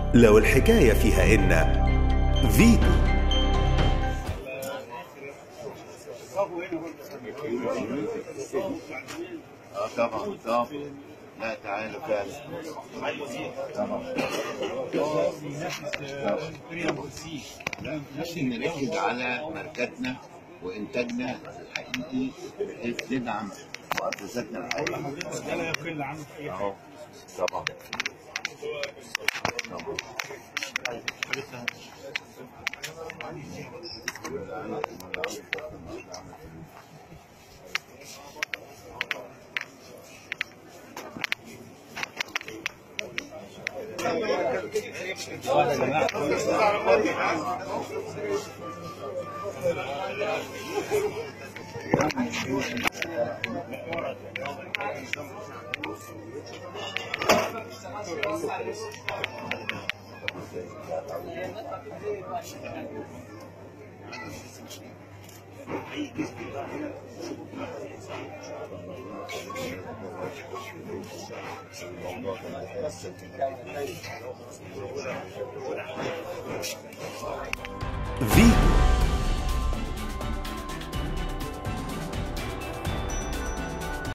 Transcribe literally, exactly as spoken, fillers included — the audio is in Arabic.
لو الحكاية فيها إن فيتو. اه طبعا طبعا. لا تعالوا فعلا طبعا. لازم نركز على ماركتنا وانتاجنا الحقيقي بحيث ندعم مؤسساتنا الحقيقيه. ده لا يقل عنه في اي حاجه. طبعا طبعا. فيتو.